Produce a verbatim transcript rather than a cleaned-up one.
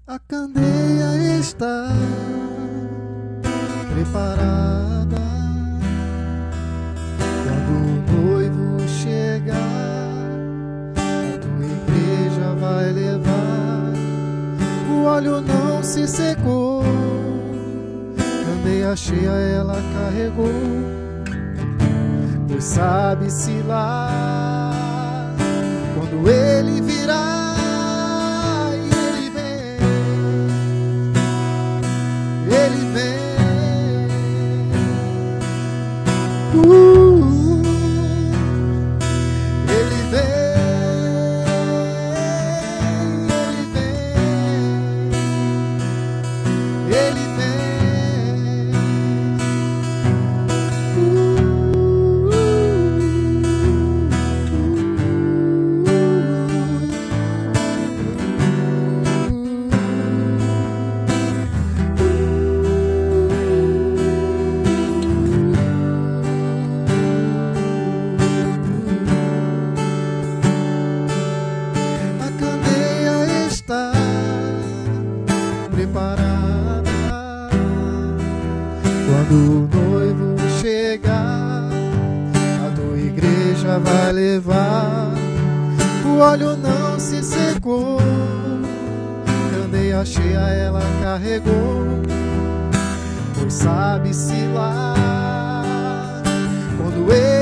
A candeia está preparada. Quando o noivo chegar, a tua igreja vai levar. O óleo não se secou, candeia cheia ela carregou. Pois sabe-se lá, quando ele virá, Ele vem, uh, Ele vem, Ele vem, Ele vem, uh, preparada. Quando o noivo chegar, a tua igreja vai levar. O óleo não se secou, candeia cheia ela carregou. Pois sabe-se lá, quando ele